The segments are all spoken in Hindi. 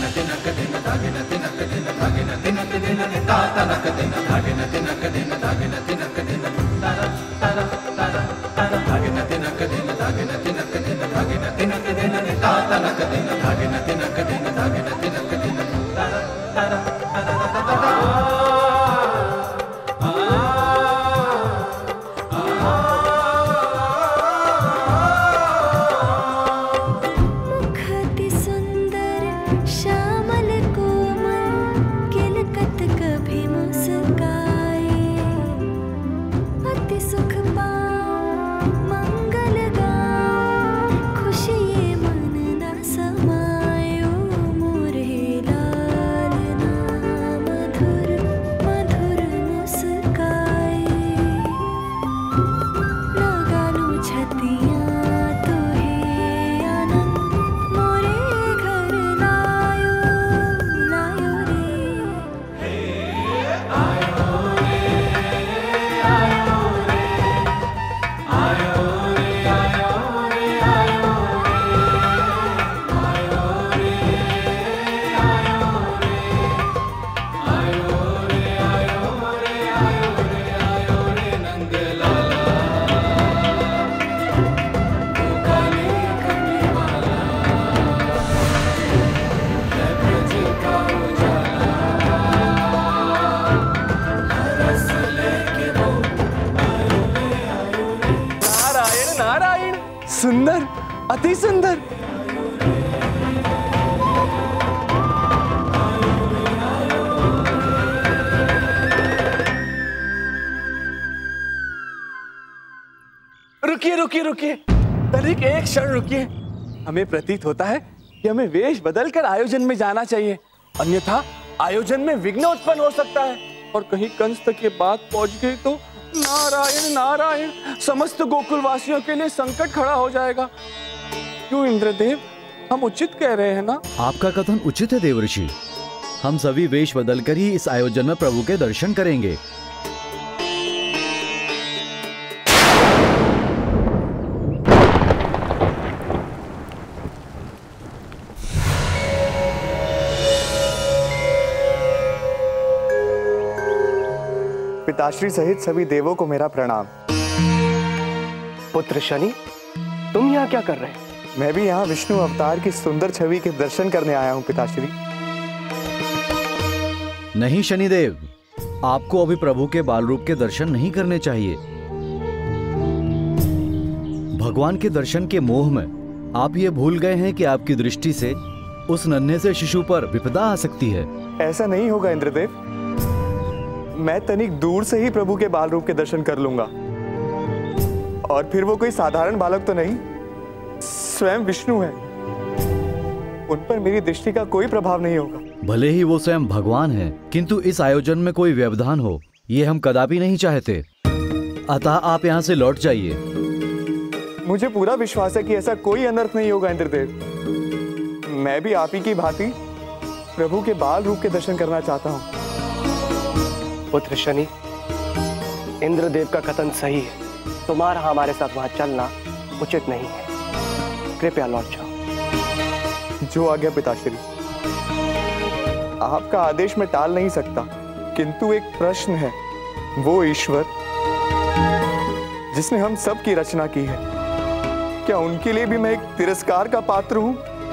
सुंदर, अति सुंदर। रुकिए रुकिए रुकिए, तनिक एक क्षण रुकिए। हमें प्रतीत होता है कि हमें वेश बदलकर आयोजन में जाना चाहिए, अन्यथा आयोजन में विघ्न उत्पन्न हो सकता है और कहीं कंस तक ये बात पहुंच गई तो नारायण नारायण, समस्त गोकुल वासियों के लिए संकट खड़ा हो जाएगा। क्यों इंद्रदेव, हम उचित कह रहे हैं ना? आपका कथन उचित है देवर्षि। हम सभी वेश बदलकर ही इस आयोजन में प्रभु के दर्शन करेंगे। पिताश्री सहित सभी देवों को मेरा प्रणाम। पुत्र शनि, तुम यहाँ क्या कर रहे हैं? मैं भी यहाँ विष्णु अवतार की सुंदर छवि के दर्शन करने आया हूँ पिताश्री। नहीं शनिदेव, आपको अभी प्रभु के बाल रूप के दर्शन नहीं करने चाहिए। भगवान के दर्शन के मोह में आप ये भूल गए हैं कि आपकी दृष्टि से उस नन्हे से शिशु पर विपदा आ सकती है। ऐसा नहीं होगा इंद्रदेव, मैं तनिक दूर से ही प्रभु के बाल रूप के दर्शन कर लूंगा। और फिर वो कोई साधारण बालक तो नहीं, स्वयं विष्णु है। उन पर मेरी दृष्टि का कोई प्रभाव नहीं होगा। भले ही वो स्वयं भगवान है, किंतु इस आयोजन में कोई व्यवधान हो ये हम कदापि नहीं चाहते। अतः आप यहाँ से लौट जाइए। मुझे पूरा विश्वास है कि ऐसा कोई अनर्थ नहीं होगा इंद्रदेव। मैं भी आप ही की भांति प्रभु के बाल रूप के दर्शन करना चाहता हूँ। पुत्र शनि, इंद्रदेव का कथन सही है। तुम्हारा हमारे साथ वहां चलना उचित नहीं है। कृपया लौट जाओ। जो आज्ञा पिताश्री। आपका आदेश मैं टाल नहीं सकता, किंतु एक प्रश्न है। वो ईश्वर जिसने हम सब की रचना की है, क्या उनके लिए भी मैं एक तिरस्कार का पात्र हूं?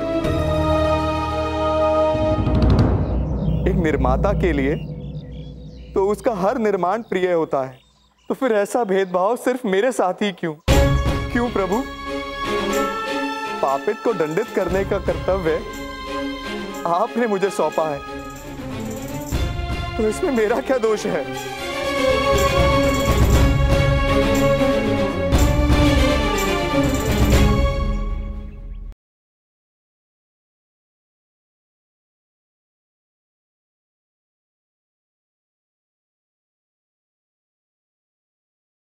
एक निर्माता के लिए तो उसका हर निर्माण प्रिय होता है, तो फिर ऐसा भेदभाव सिर्फ मेरे साथ ही क्यों? क्यों प्रभु? पापित को दंडित करने का कर्तव्य आपने मुझे सौंपा है, तो इसमें मेरा क्या दोष है?